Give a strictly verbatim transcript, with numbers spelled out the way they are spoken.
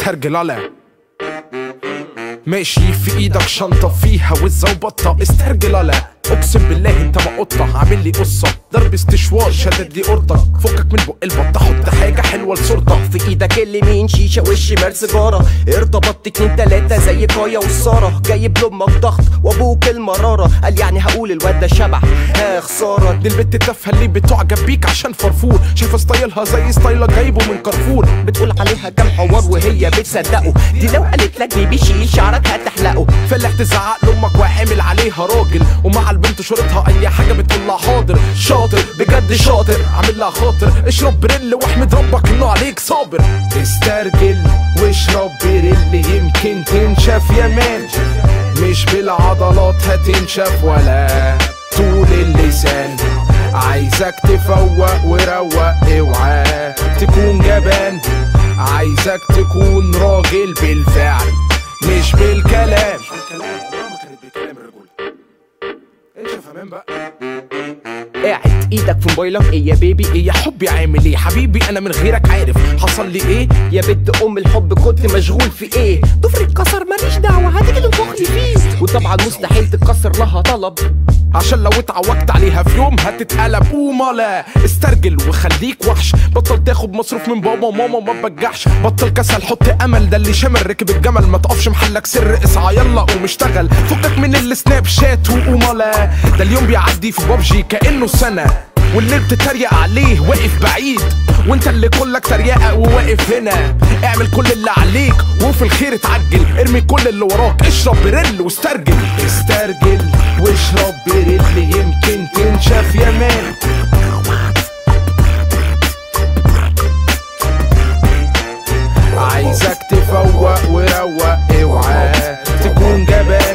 استرجل على ماشي في ايدك شنطة فيها وزة وبطة، استرجل على اقسم بالله انت ما قطة، عامل لي قصة ضرب استشوار شدد لي قرطك، فكك من بق البطة حط حاجة حلوة لصورتك. في ايدك اليمين شيشة والشمال سيجارة، ارتبطت اتنين تلاتة زي كايا والسارة، جايب لامك ضغط وابوك المرارة، قال يعني هقول الواد ده شبح ها خسارة. دي البت التافهة اللي بتعجب بيك عشان فرفور، شايفة ستايلها زي ستايلك جايبه من كارفور، بتقول عليها كام حوار وهي بتصدقه، دي لو قالت لك بيبي شيل شعرك هتحلقه. فالح تزعق لامك وعامل عليها راجل، ومع البنت شرطها اي حاجة بتقولها حاضر، شاطر بجد شاطر عامل لها خاطر، اشرب بريل واحمد ربك انه عليك صابر. استرجل واشرب بريل يمكن تنشف يا مان، مش بالعضلات هتنشف ولا طول اللسان، عايزك تفوق وروق اوعى تكون جبان، عايزك تكون راجل بالفعل مش بالكلام. قاعد ايدك في موبايلك ايه يا بيبي؟ ايه يا حبي عامل ايه حبيبي؟ انا من غيرك عارف حصل لي ايه يا بنت ام الحب كنت مشغول في ايه؟ ضفري اتكسر ماليش دعوه هتيجي تنفخني فيه، وطبعا مستحيل تتكسر لها طلب، عشان لو اتعوجت عليها في يوم هتتقلب. قوم لا استرجل وخليك وحش، بطل تاخد مصروف من بابا وماما ما تبجحش، بطل كسل حط امل، ده اللي شامل ركب الجمل، ما تقفش محلك سر اسعى يلا قوم اشتغل، فكك من السناب شات وقوم لا، ده اليوم بيعدي في بابجي كانه سنه، واللي بتتريق عليه واقف بعيد، وانت اللي كلك تريقه وواقف هنا. اعمل كل اللي عليك وفي الخير اتعجل، ارمي كل اللي وراك اشرب بريل واسترجل. استرجل واشرب بريل يمكن تنشف يا مان، عايزك تفوق وروق اوعى تكون جبان،